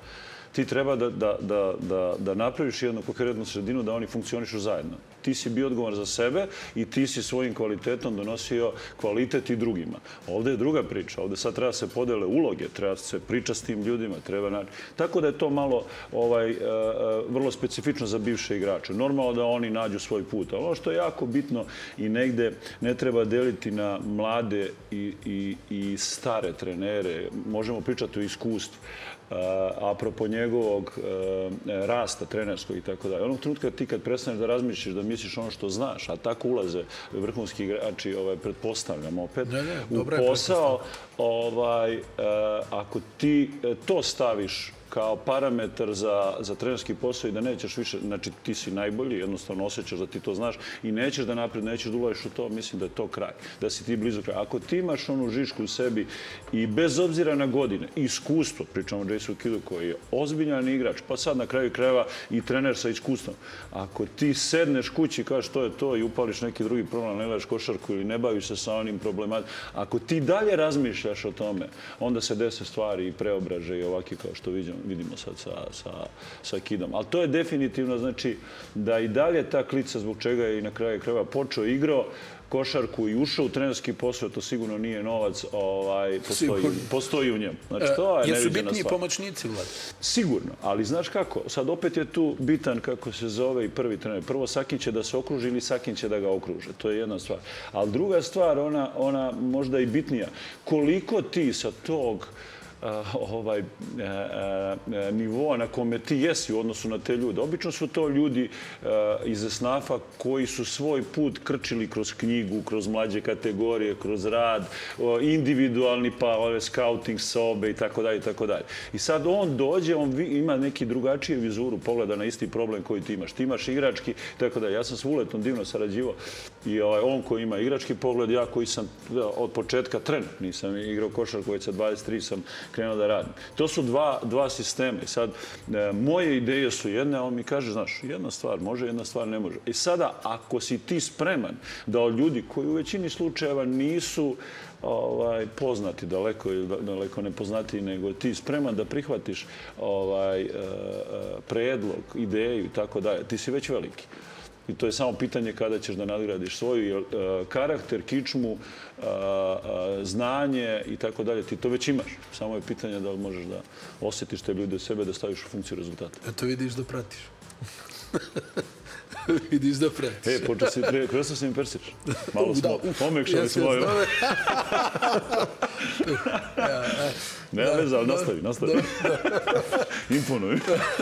Ti treba da, da, da, da, da napraviš jednu koherentnu sredinu da oni funkcionišu zajedno. Ti si bio odgovoran za sebe i ti si svojim kvalitetom donosio kvalitet i drugima. Ovdje je druga priča. Ovdje sad treba se podele uloge, treba se priča s tim ljudima. Treba na... Tako da je to malo ovaj, uh, vrlo specifično za bivše igrače. Normalno da oni nađu svoj put. Ali ono što je jako bitno i negde ne treba deliti na mlade i, i, i stare trenere. Možemo pričati o iskustvu. Uh, apropo njegovog uh, rasta trenerskog i tako dalje. Onog trenutka ti kad prestaneš da razmišljaš, da misliš ono što znaš, a tako ulaze vrhunski igrači, ovaj, pretpostavljam opet, ne, ne, u posao, ovaj, uh, ako ti to staviš kao parametar za, za trenerski posao i da nećeš više, znači ti si najbolji, jednostavno osjećaš da ti to znaš i nećeš da napred, nećeš da ulaziš u to, mislim da je to kraj, da si ti blizu kraja. Ako ti imaš onu žišku u sebi i bez obzira na godine, iskustvo, pričamo o Jason Kiddu koji je ozbiljan igrač, pa sad na kraju krajeva i trener sa iskustvom, ako ti sedneš kući i kažeš to je to i upališ neki drugi problem, ne gledaš košarku ili ne baviš se sa onim problematom, ako ti dalje razmišljaš o tome, onda se dese stvari i preobraže i ovaki kao što vidimo. vidimo sad sa, sa, sa Kiddom. Ali to je definitivno, znači, da i dalje ta klica zbog čega je i na kraju krajeva počeo igrao košarku i ušao u trenerski posao, to sigurno nije novac, ovaj, postoji, postoji u njemu. Znači, to je Jesu neviđena bitniji stvar. Pomoćnici, Vlad? Sigurno, ali znaš kako? Sad opet je tu bitan kako se zove i prvi trener. Prvo, Sakin će da se okruži ili Sakin će da ga okruže. To je jedna stvar. Ali druga stvar, ona, ona možda i bitnija. Koliko ti sa tog Uh, ovaj, uh, uh, nivoa na kome ti jesi u odnosu na te ljude. Obično su to ljudi uh, iz esnafa koji su svoj put krčili kroz knjigu, kroz mlađe kategorije, kroz rad, uh, individualni, pa ove scouting sobe i tako dalje i tako dalje. I sad on dođe, on vi, ima neki drugačije vizuru pogleda na isti problem koji ti imaš. Ti imaš igrački, tako da ja sam s Vuletom divno sarađivao i ovaj, on koji ima igrački pogled, ja koji sam da, od početka trener, nisam igrao košarku, već sa dvadeset tri sam krenuo da radim. To su dva, dva sistema. I sad, e, moje ideje su jedne, a on mi kaže, znaš, jedna stvar može, jedna stvar ne može. I sada, ako si ti spreman da od ljudi koji u većini slučajeva nisu ovaj, poznati, daleko, daleko nepoznati, nego ti spreman da prihvatiš ovaj, e, predlog, ideju i tako dalje, ti si već veliki. I to je samo pitanje kada ćeš da nadgradiš svoj uh, karakter, kičmu, uh, uh, znanje i tako dalje. Ti to već imaš. Samo je pitanje da li možeš da osjetiš te ljude sebe, da staviš u funkciju rezultata. Eto vidiš da pratiš. Vidiš da pratiš. E, počeo si, kada sam se im persič. Malo smo omekšali smo. Nema veze, ali nastavi, nastavi. Imponuj.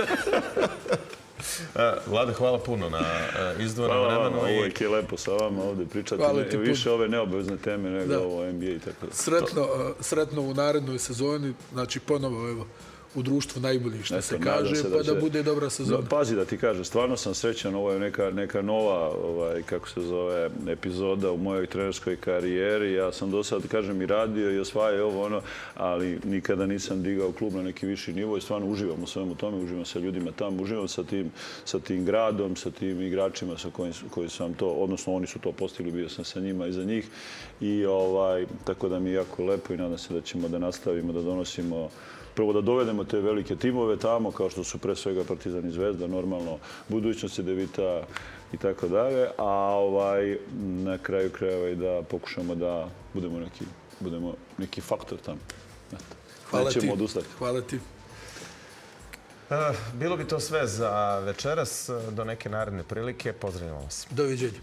Vlade, hvala puno na izdvojenom vremenu. Hvala vam, uvijek je lepo sa vama ovdje pričati više ove neobavezne teme nego ovo N B A i tako da. Sretno u narednoj sezoni, znači ponovo evo, u društvu najboljih, što se kaže, pa da bude dobra sezona. Pazi da ti kažem, stvarno sam srećan, ovo je neka, neka nova, ovaj, kako se zove, epizoda u mojoj trenerskoj karijeri. Ja sam do sad, kažem, i radio i osvajao ovo ono, ali nikada nisam digao klub na neki viši nivo i stvarno uživam u svemu tome, uživam sa ljudima tamo, uživam sa tim, sa tim gradom, sa tim igračima sa kojim, koji sam to, odnosno oni su to postigli, bio sam sa njima i za njih. I ovaj, tako da mi je jako lepo i nadam se da ćemo da nastavimo, da donosimo prvo da dovedemo te velike timove tamo, kao što su pre svega Partizan i Zvezda, normalno budućnost Cedevita i tako dalje, a ovaj, na kraju krajeva i da pokušamo da budemo neki, budemo neki faktor tamo. Hvala ti. Odustati. Hvala ti. Bilo bi to sve za večeras. Do neke naredne prilike. Pozdravljamo vas. Doviđenja.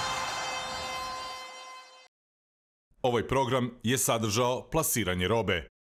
Ovaj program je sadržao plasiranje robe.